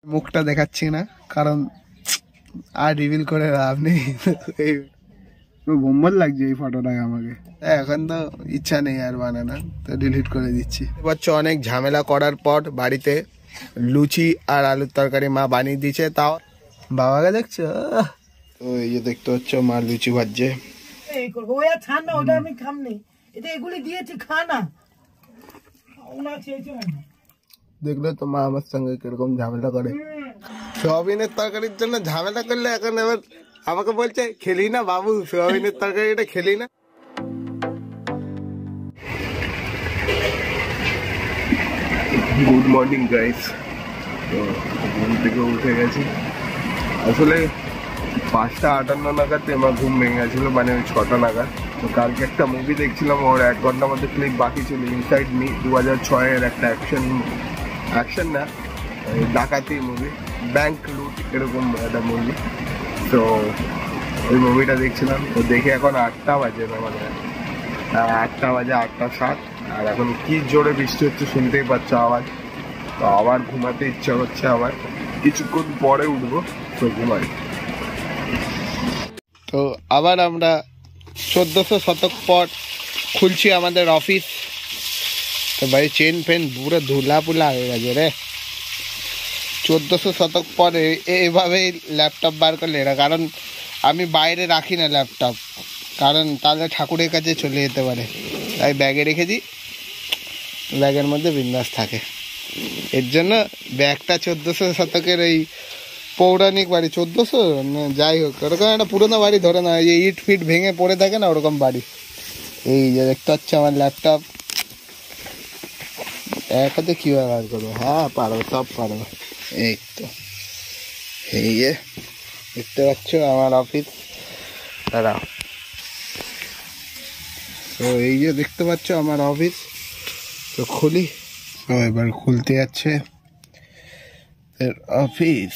মুখটা দেখাচ্ছি না কারণ আর রিভিল করে লাভ নেই। বোম্বল লাগছে এই ফটোটাকে আমাকে। এখন তো ইচ্ছা নেই আর বানানো, তো ডিলিট করে দিচ্ছি। এবার অনেক ঝামেলা করার পর বাড়িতে লুচি আর আলুর তরকারি মা বানিয়ে দিয়েছে। তাও বাবাকে দেখছো, তো এই যে দেখতে পাচ্ছ মা লুচি ভাজছে। দেখলে তো মা আমার সঙ্গে কিরকম ঝামেলা করে। সোয়াবিনের তরকারির জন্য ঝামেলা করলে এখন এবার আমাকে বলছে খেলি না বাবু, সোয়াবিনের তরকারি এটা খেলি না। Good morning guys. তো ঘুম থেকে উঠে গেছি, আসলে 5:58 নাগাদ আমার ঘুম ভেঙে গেছিল, মানে ওই 6টা নাগাদ। তো কালকে একটা মুভি দেখছিলাম, ওর 1 ঘন্টার মধ্যে ক্লিপ বাকি ছিল, ইনসাইড মি 2006-এর একটা অ্যাকশন না ডাকাতি মুভি, ব্যাংক লুট এরকম একটা মুভি। তো ওই মুভিটা দেখছিলাম। তো দেখে এখন 8টা বাজে, মানে 8টা বাজে, 8:07। আর এখন কি জোরে বৃষ্টি হচ্ছে শুনতেই পাচ্ছ আওয়াজ। তো আবার ঘুমাতে ইচ্ছা করছে, আবার কিছুক্ষণ পরে উঠবো, তো ঘুমাই। তো আবার আমরা 1400 শতক পর খুলছি আমাদের অফিস। তো ভাই চেন ফেন পুরো ধুলা পুলা হয়ে গেছে রে। 1400 শতক পর এভাবেই ল্যাপটপ বার করলে এরা, কারণ আমি বাইরে রাখি না ল্যাপটপ, কারণ তাহলে ঠাকুরের কাছে চলে যেতে পারে। তাই ব্যাগে রেখে দিই, ব্যাগের মধ্যে বিন্দাস থাকে। এর জন্য ব্যাগটা 1400 শতকের এই পৌরাণিক বাড়ি, 1400 যাই হোক ওরকম একটা পুরোনো বাড়ি ধরে না, এই ইট ফিট ভেঙে পড়ে থাকে না ওরকম বাড়ি। এই যে দেখতে পাচ্ছি আমার ল্যাপটপ, এক হাতে কীভাবে বার করবো? হ্যাঁ পারবো, সব পারবো। এই তো এই যে দেখতে পাচ্ছ আমার অফিস, দাঁড়াও। তো এই যে দেখতে পাচ্ছ আমার অফিস। তো খুলি, তো এবার খুলতে যাচ্ছে অফিস।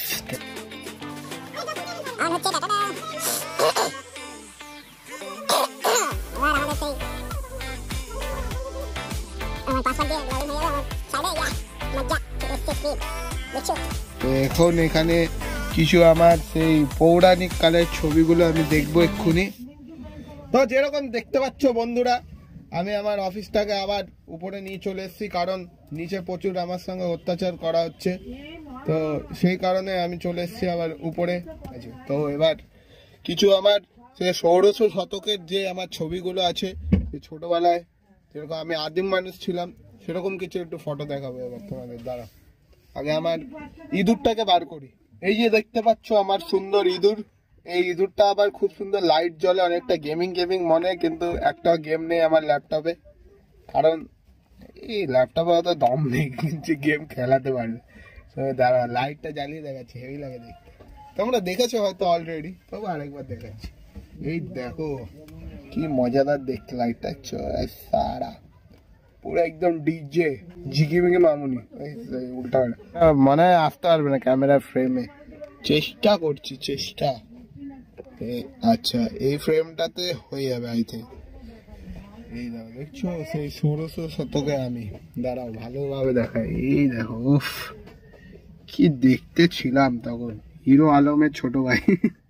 এখন এখানে কিছু আমার সেই পৌরাণিক কালের ছবিগুলো আমি দেখবো এক্ষুনি। তো যেরকম দেখতে পাচ্ছ বন্ধুরা, আমি আমার অফিসটাকে আবার উপরে নিয়ে চলে এসেছি, কারণ নিচে প্রচুর আমার সঙ্গে অত্যাচার করা হচ্ছে। তো সেই কারণে আমি চলে এসেছি আবার উপরে। তো এবার কিছু আমার সে 1600 শতকের যে আমার ছবিগুলো আছে, ছোটবেলায় যেরকম আমি আদিম মানুষ ছিলাম সেরকম কিছু একটু ফটো দেখাবো এবার তোমাদের দ্বারা। আগে আমার ইঁদুরটাকে বার করি। এই যে দেখতে পাচ্ছ আমার সুন্দর ইঁদুর। এই ইঁদুরটা আবার খুব সুন্দর লাইট জ্বলে, অনেকটা গেমিং মনে, কিন্তু একটা গেম নেই আমার ল্যাপটপে, কারণ এই ল্যাপটপে অত দম নেই যে গেম খেলাতে পারবে। দাঁড়া লাইটটা জ্বালিয়ে দেখাচ্ছি, হেভি লাগে দেখতে। তোমরা দেখেছো হয়তো অলরেডি, তবে আরেকবার দেখাচ্ছি। এই দেখো কি মজাদার দেখতে লাইটটা, সারা পুরো একদম ডিজে ঝিকিমিকি মামুনি। উল্টা মনে হয় আসতে পারবে না ক্যামেরার ফ্রেমে, চেষ্টা করছি চেষ্টা। আচ্ছা এই ফ্রেমটাতে হয়ে যাবে আই থিঙ্ক। এই দেখো দেখছো সেই 1600 শতকে আমি, দাঁড়াও ভালোভাবে দেখাই। এই দেখো উফ কি দেখতে ছিলাম তখন, হিরো আলমের ছোট ভাই।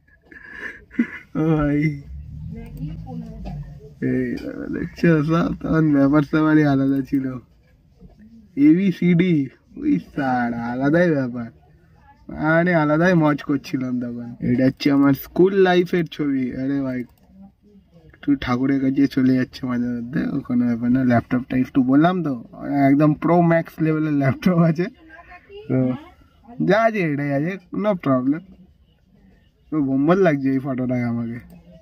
ও ভাই এই দেখছো সব তখন ব্যাপার স্যাপারই আলাদা ছিল। ABCD ওই স্যার আলাদাই ব্যাপার, মানে আলাদাই মজ করছিলাম তখন। এটা হচ্ছে আমার স্কুল লাইফের ছবি। আরে ভাই একটু ঠাকুরের কাছে চলে যাচ্ছে মাঝে মধ্যে, কোনো ব্যাপার না। ল্যাপটপটা একটু বললাম তো একদম প্রো ম্যাক্স লেভেলের ল্যাপটপ আছে, তো যা আছে এটাই আছে, নো প্রবলেম। তো বোম্বল লাগছে এই ফটোটাকে আমাকে,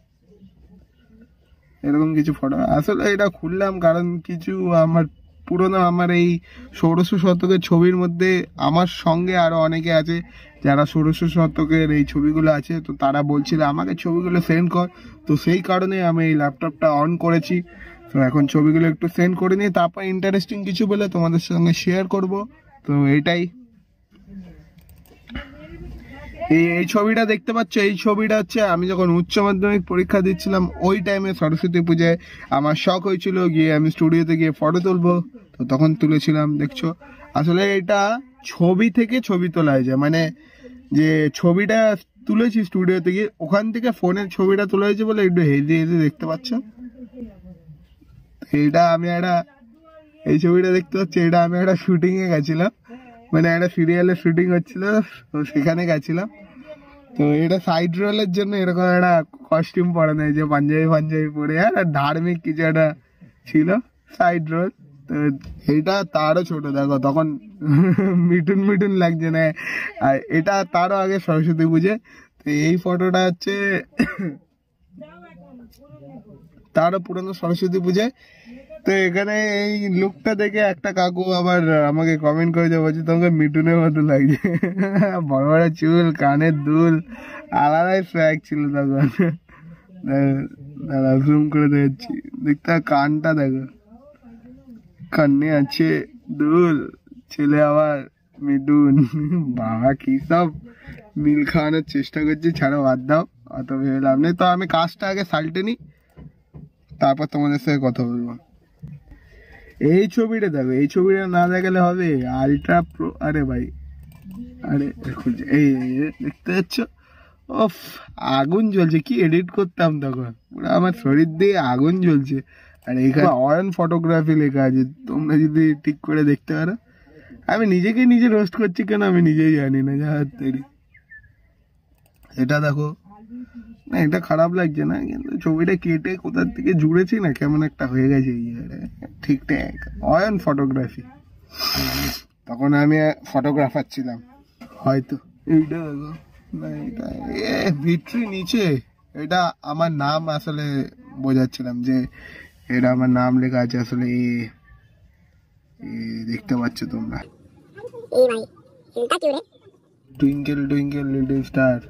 এরকম কিছু ফটো। আসলে এটা খুললাম কারণ কিছু আমার পুরোনো আমার এই 1600 শতকের ছবির মধ্যে আমার সঙ্গে আরো অনেকে আছে যারা 1600 শতকের এই ছবিগুলো আছে, তো তারা বলছিল আমাকে ছবিগুলো সেন্ড কর। তো সেই কারণে আমি এই ল্যাপটপটা অন করেছি। তো এখন ছবিগুলো একটু সেন্ড করে নিই, তারপর ইন্টারেস্টিং কিছু বলে তোমাদের সঙ্গে শেয়ার করব। তো এইটাই, এই ছবিটা দেখতে পাচ্ছ, এই ছবিটা হচ্ছে আমি যখন উচ্চ মাধ্যমিক পরীক্ষা দিচ্ছিলাম ওই টাইমে সরস্বতী পূজায় আমার শখ হয়েছিল গিয়ে আমি স্টুডিওতে গিয়ে ফটো তুলবো, তো তখন তুলেছিলাম। দেখছো আসলে এটা ছবি থেকে ছবি তোলা হয়েছে, মানে যে ছবিটা তুলেছি স্টুডিও থেকে, ওখান থেকে ফোনের ছবিটা তোলা হয়েছে বলে একটু হেজি হেজি দেখতে পাচ্ছ। এটা আমি একটা, এই ছবিটা দেখতে পাচ্ছি, এটা আমি একটা শুটিং এ গেছিলাম, মানে একটা সিরিয়ালের শুটিং হচ্ছিল, তো সেখানে গেছিলাম। তো এটা সাইড রোলের জন্য এরকম একটা কস্টিউম পরে নেই, যে পাঞ্জাবি পরে আর ধার্মিক কিছু একটা ছিল সাইড রোল। তো এটা তারও ছোট, দেখো তখন মিটুন লাগছে না। আর এটা তারও আগে সরস্বতী পুজো। তো এই ফটোটা হচ্ছে তারও পুরনো সরস্বতী পুজোয়। তো এখানে এই লুকটা দেখে একটা কাকু আবার আমাকে কমেন্ট করে দিয়ে বলছে তোমাকে মিটুনের মতো লাগছে। বড় বড় চুল, কানের দুল, আলাদাই ফ্ল্যাগ ছিল তখন। দাঁড়া জুম করে দেখছি, দেখতে কানটা দেখো, কানে আছে দুল, ছেলে আবার মিটুন। বাবা কি সব মিল খাওয়ানোর চেষ্টা করছি, ছাড়ো বাদ দাও, অত ভেবে লাভ নেই। তো আমি কাজটা আগে সাল্টে নি, তারপর তোমাদের সাথে কথা বলবো। এই ছবিটা দেখো, এই ছবিটা না দেখালে হবে, আলট্রা প্রো। আরে ভাই, আরে এই দেখতে পাচ্ছ, ওফ আগুন জ্বলছে। কি এডিট করতাম তখন, পুরো আমার শরীর দিয়ে আগুন জ্বলছে। আর এখানে অয়ন ফটোগ্রাফি লেখা আছে, তোমরা যদি ঠিক করে দেখতে পারো। আমি নিজেকে নিজে রোস্ট করছি কেন আমি নিজেই জানি না। যা তৈরি এটা দেখো না, এটা খারাপ লাগছে না, কিন্তু ছবিটা কেটে কোথার থেকে জুড়েছি না, কেমন একটা হয়ে গেছে। ঠিকঠাক অয়ন ফটোগ্রাফি, তখন আমি ফটোগ্রাফার ছিলাম হয়তো। এইটা দেখো না, এটা মিট্রি নিচে, এটা আমার নাম আসলে বোঝাচ্ছিলাম যে এটা আমার নাম লেখা আছে আসলে। দেখতে পাচ্ছ তোমরা, টুইঙ্কেল টুইঙ্কেল লিটল স্টার।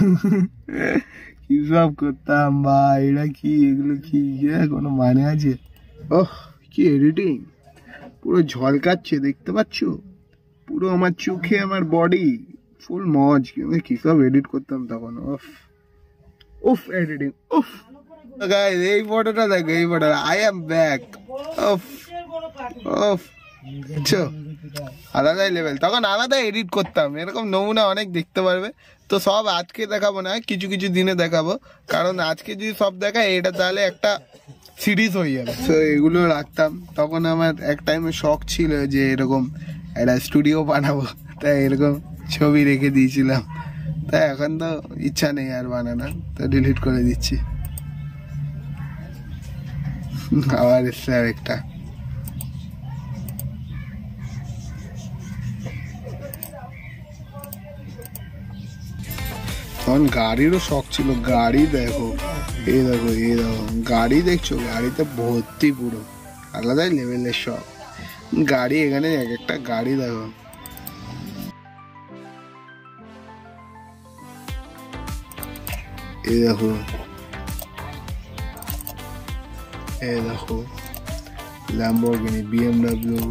কি সব করতাম ভাই, এটা কি, এগুলো কি কোনো মানে আছে? ওহ কি এডিটিং, পুরো ঝলকাচ্ছে দেখতে পাচ্ছ, পুরো আমার চোখে আমার বডি ফুল মজ। কি সব এডিট করতাম তখন, উফ উফ এডিটিং উফ। গাইস এই ফটোটা দেখো, এই ফটোটা আই এম ব্যাক। উফ উফ, আলাদাই লেভেল, তখন আলাদা এডিট করতাম, এরকম নমুনা অনেক দেখতে পারবে। তো সব আজকে দেখাবো না, কিছু কিছু দিনে দেখাবো, কারণ আজকে যদি সব দেখায় এটা তাহলে একটা সিরিজ হয়ে যাবে। তো এগুলো রাখতাম, তখন আমার এক টাইমে শখ ছিল যে এরকম একটা স্টুডিও বানাবো, তাই এরকম ছবি রেখে দিয়েছিলাম। তাই এখন তো ইচ্ছা নেই আর বানানো, তো ডিলিট করে দিচ্ছি। আবার এসছে আরেকটা। তখন গাড়িরও শখ ছিল, গাড়ি দেখো, এই দেখো এই দেখো গাড়ি দেখছো, গাড়িতে ভর্তি পুরো আলাদাই লেভেলের শখ গাড়ি। এখানে এক একটা গাড়ি দেখো, এই দেখো এই দেখো ল্যাম্বরগিনি, বিএমডব্লিউ,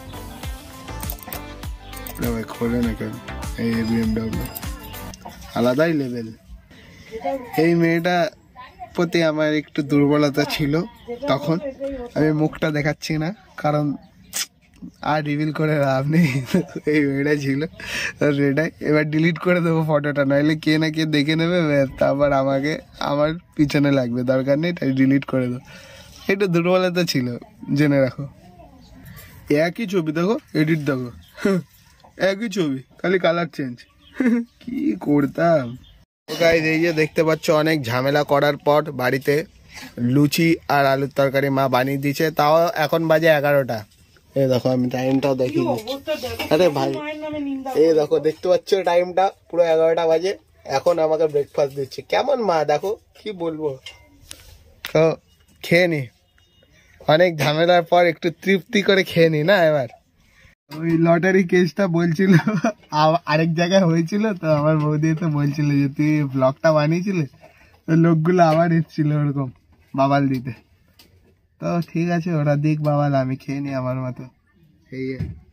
ভাই খোলে না কেন, এই বিএমডব্লিউ আলাদাই লেভেল। এই মেয়েটা প্রতি আমার একটু দুর্বলতা ছিল তখন, আমি মুখটা দেখাচ্ছি না কারণ আর রিভিল করে লাভ নেই। এই মেয়েটা ছিল, সেটাই এবার ডিলিট করে দেবো ফটোটা, নাহলে কে না কে দেখে নেবে, তারপর আমাকে আমার পিছনে লাগবে, দরকার নেই, তাই ডিলিট করে দেবো। একটু দুর্বলতা ছিল, জেনে রাখো। একই ছবি দেখো, এডিট দেখো, একই ছবি, খালি কালার চেঞ্জ। কি করতাম। গাইস এই যে দেখতে পাচ্ছ, অনেক ঝামেলা করার পর বাড়িতে লুচি আর আলুর তরকারি মা বানিয়ে দিয়েছে, তাও এখন বাজে 11টা। এই দেখো আমি টাইমটাও দেখিয়ে দিচ্ছি। আরে ভাই এই দেখো, দেখতে পাচ্ছ টাইমটা, পুরো 11টা বাজে, এখন আমাকে ব্রেকফাস্ট দিচ্ছে। কেমন মা দেখো, কি বলবো। তো খেয়ে নি, অনেক ঝামেলার পর একটু তৃপ্তি করে খেয়ে নি না। এবার ওই লটারি কেসটা বলছিল, আরেক জায়গায় হয়েছিল, তো আমার বৌদি তো বলছিল যে তুই ব্লগটা বানিয়েছিলে, তো লোকগুলো আবার এসেছিল ওরকম বাবাল দিতে। তো ঠিক আছে, ওরা দিক বাবাল, আমি খেয়ে নি আমার মতো। এই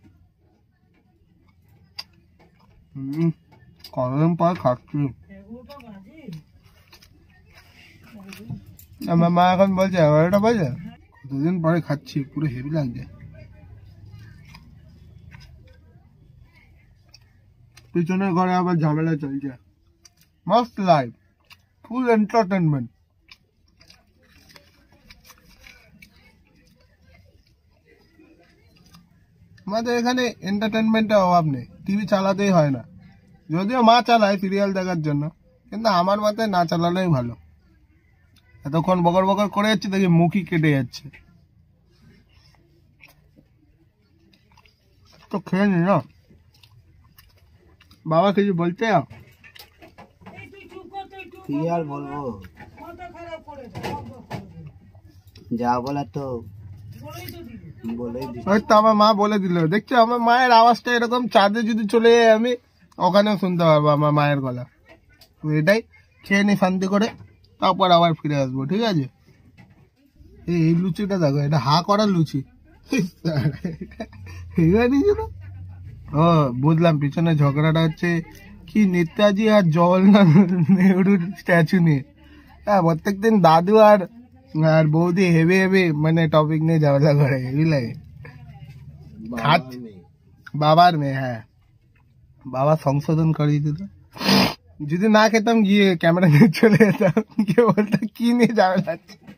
কতদিন পর খাচ্ছি। আমার মা এখন বলছে 11টা বাজে, কতদিন পরে খাচ্ছি, পুরো হেভি লাগছে। পিছনের ঘরে আবার ঝামেলা চলছে। মস্ত লাইফ, ফুল এন্টারটেনমেন্ট। আমাদের এখানে এন্টারটেনমেন্টের অভাব নেই, টিভি চালাতেই হয় না। যদিও মা চালায় সিরিয়াল দেখার জন্য, কিন্তু আমার মতে না চালালেই ভালো। এতক্ষণ বকর বকর করে যাচ্ছে, দেখি মুখই কেটে যাচ্ছে। তো খেয়ে নি না, বাবা কিছু বলতে? কি আর বলবো, যা বলার তো বলেই দিই। আমার মা বলে দিল। দেখছো আমার মায়ের আওয়াজটা এরকম, চাঁদে যদি চলে যাই আমি ওখানেও শুনতে পারবো আমার মায়ের গলা। তো এটাই খেয়ে নি শান্তি করে, তারপর আবার ফিরে আসবো, ঠিক আছে? এই লুচিটা দেখো, এটা হা করা লুচি। ও বুঝলাম, পিছনে ঝগড়াটা হচ্ছে কি নেতাজি আর জওয়াহরলাল নেহরুর স্ট্যাচু নিয়ে। হ্যাঁ, প্রত্যেকদিন দাদু আর বৌদি হেভি হেভি মানে টপিক নিয়ে ঝগড়া করে, হেভি লাগে। বাবার মেয়ে, হ্যাঁ বাবা সংশোধন করিয়ে দিল। যদি না খেতাম গিয়ে ক্যামেরা নিয়ে চলে যেতাম, গিয়ে বলতাম কি নিয়ে ঝগড়া।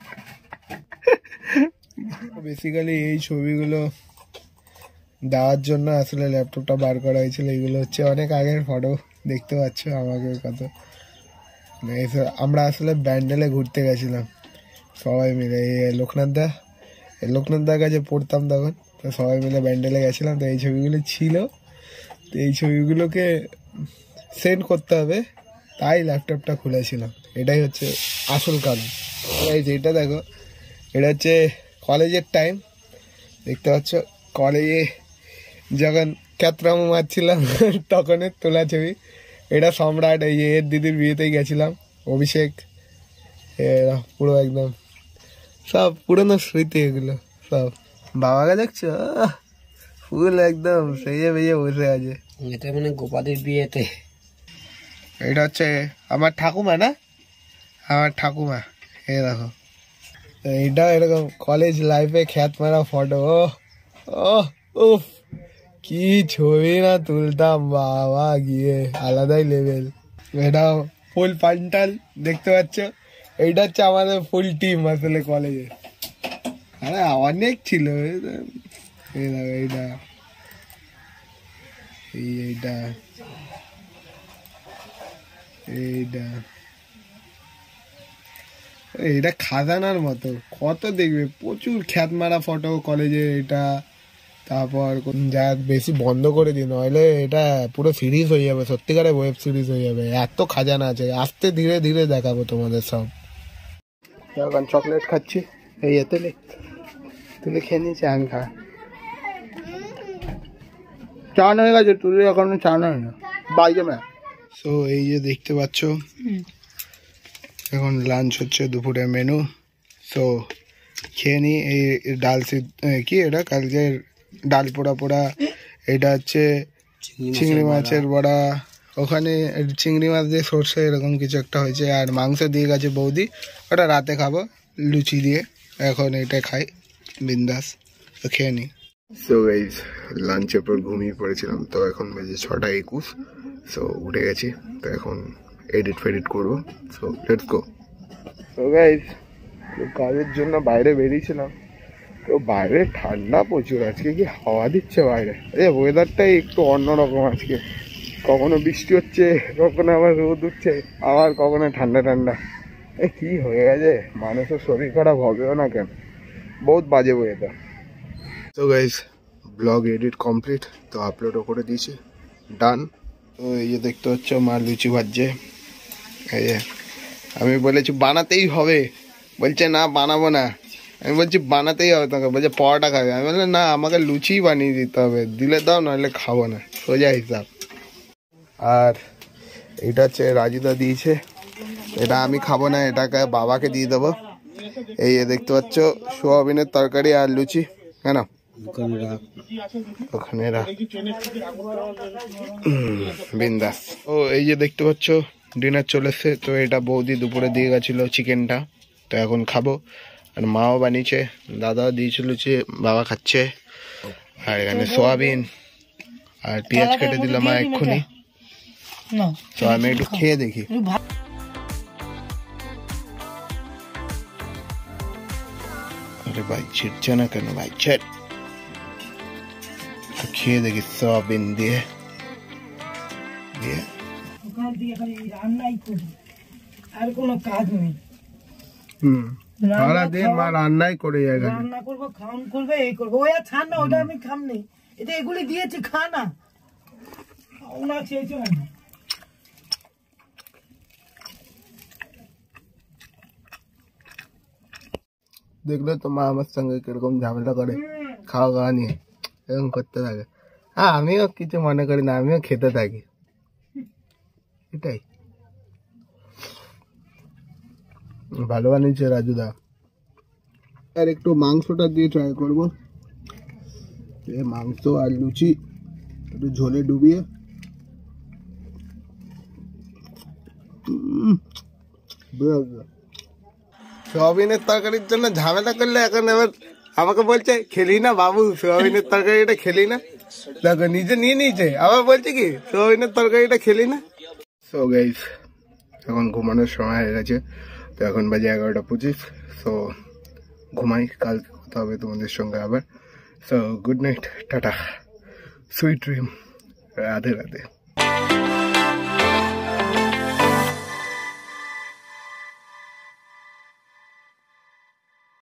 বেসিক্যালি এই ছবিগুলো দেওয়ার জন্য আসলে ল্যাপটপটা বার করা হয়েছিল। এগুলো হচ্ছে অনেক আগের ফটো, দেখতে পাচ্ছ আমাকে কত। আমরা আসলে ব্যান্ডেলে ঘুরতে গেছিলাম সবাই মিলে, লোকনাথ দার কাছে পড়তাম তখন, তো সবাই মিলে ব্যান্ডেলে গেছিলাম। তো এই ছবিগুলো ছিল, তো এই ছবিগুলোকে সেন্ড করতে হবে, তাই ল্যাপটপটা খুলেছিলাম। এটাই হচ্ছে আসল কারণ। এটা দেখো, এটা হচ্ছে কলেজের টাইম, দেখতে পাচ্ছ কলেজে যখন ক্যাতরাম মারছিলাম তখনের তোলা ছবি। এটা সম্রাট, এই এর দিদির বিয়েতেই গেছিলাম, অভিষেক, পুরো একদম সব পুরোনো স্মৃতি এগুলো সব। বাবাকে দেখছো ফুল একদম সেজে বেজে বসে আছে। এটা মানে গোপালের বিয়েতে। এটা হচ্ছে আমার ঠাকুমা, না আমার ঠাকুমা, এই দেখো। এইটা এরকম কলেজ লাইফে খ্যাত মারা ফটো। ও কি ছবি না তুলতাম বাবা গিয়ে, আলাদাই লেভেল। এটা ফুল পান্টাল, দেখতে পাচ্ছ। এইটা হচ্ছে আমাদের ফুল টিম আসলে কলেজে। আরে অনেক ছিল। এই দেখো এইটা, এইটা এইটা এটা খাজানার মতো, কত দেখবে, প্রচুর খ্যাত মারা ফটো কলেজে এটা। তারপর যা বেশি বন্ধ করে দিই, নইলে এটা পুরো সিরিজ হয়ে যাবে, সত্যিকারে ওয়েব সিরিজ হয়ে যাবে, এত খাজানা আছে। আস্তে ধীরে ধীরে দেখাবো তোমাদের সব। এখন চকলেট খাচ্ছি, এই তুলে তুলে খেয়ে নিয়েছি, আমি খা। চা হয়ে গেছে, তুলে এখন চা নয় না বাইরে না। সো এই যে দেখতে পাচ্ছ, এখন লাঞ্চ হচ্ছে, দুপুরের মেনু। সো খেয়ে নিই। এই ডাল কি এটা কালকের ডাল পোড়া পোড়া, এটা হচ্ছে চিংড়ি মাছের বড়া, ওখানে চিংড়ি মাছ দিয়ে সর্ষে এরকম কিছু একটা হয়েছে, আর মাংস দিয়ে গেছে বৌদি, ওটা রাতে খাবো লুচি দিয়ে। এখন এটা খাই বিন্দাস, তো খেয়ে নিই। সো গাইজ লাঞ্চের পর ঘুমিয়ে পড়েছিলাম, তো এখন বেজে 6:21। সো উঠে গেছি, তো এখন এডিট ফেডিট করবো। So let's go. So guys কাজের জন্য বাইরে বেরিয়েছিলাম, তো বাইরে ঠান্ডা প্রচুর। আজকে কি হাওয়া দিচ্ছে বাইরে, ওয়েদারটাই একটু অন্যরকম আজকে। কখনো বৃষ্টি হচ্ছে, কখনো আবার রোদ উঠছে, আবার কখনো ঠান্ডা ঠান্ডা। কি হয়ে গেছে, মানুষের শরীর খারাপ হবেও না কেন, বহুত বাজে ওয়েদার। তো গাইজ ব্লগ এডিট কমপ্লিট, তো আপলোডও করে দিয়েছি, ডান। তো এই যে দেখতে পাচ্ছ মা লুচি ভাজছে। এই যে আমি বলেছি বানাতেই হবে, বলছে না বানাবো না। আমি বলছি বানাতেই হবে তোমাকে, বলছে পরোটা খাবে। আমি বললাম না, আমাকে লুচিই বানিয়ে দিতে হবে, দিলে দাও নাহলে খাবো না, সোজা হিসাব। আর এটা হচ্ছে রাজুদা দিয়েছে, এটা আমি খাবো না, এটাকে বাবাকে দিয়ে দেবো। এই দেখতে পাচ্ছ সোয়াবিনের তরকারি আর লুচি, কেন ওখানে রাখ বিন্দাস। ও এই যে দেখতে পাচ্ছ ডিনার চলে এসছে, তো এটা বৌদি দুপুরে দিয়ে গেছিলো চিকেনটা, তো এখন খাবো। আর মাও বানিয়েছে, দাদাও দিয়েছিল লুচি, বাবা খাচ্ছে। আর এখানে সোয়াবিন আর পেঁয়াজ কেটে দিল মা এক্ষুনি, না তো আমি একটু খেয়ে দেখি। আরে ভাই ছিটছে না কেন ভাই, ছেট। খেয়ে দেখি সয়াবিন দিয়ে ওখান থেকে খালি রান্নাই করি, আর কোনো কাজ নেই। সারাদিন মা রান্নাই করে যায়, রান্না করবো, খাওয়ান করবে, এই করবো। ওই আর ছাড় না, ওটা আমি খাম নেই, এটা এগুলি দিয়েছি, খা না। ওনা চেয়েছে না। দেখলে তো মা আমার সঙ্গে কিরকম ঝামেলা করে খাওয়া খাওয়া নিয়ে, এরকম করতে থাকে। হ্যাঁ আমিও কিছু মনে করি না, আমিও খেতে থাকি, এটাই। ভালো বানিয়েছে রাজুদা। আর একটু মাংসটা দিয়ে ট্রাই করবো, মাংস আর লুচি একটু ঝোলে ডুবিয়ে। সোয়াবিনের তরকারির জন্য ঝামেলা করলে এখন এবার আমাকে বলছে খেলি না বাবু, সোয়াবিনের তরকারিটা খেলি না। দেখো নিজে নিয়ে নিয়েছে, আবার বলছে কি সোয়াবিনের তরকারিটা খেলি না। সো গাইস এখন ঘুমানোর সময় হয়ে গেছে, তো এখন বাজে 11:25। সো ঘুমাই, কালকে কথা হবে তোমাদের সঙ্গে আবার। So good night, tata, sweet dream, Radhe Radhe.